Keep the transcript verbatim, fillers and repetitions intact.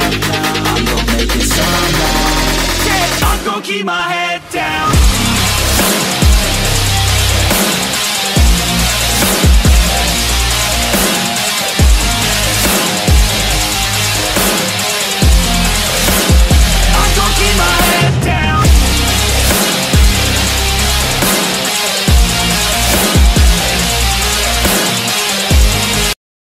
I'm gon' make it somehow. I'm gon' keep my head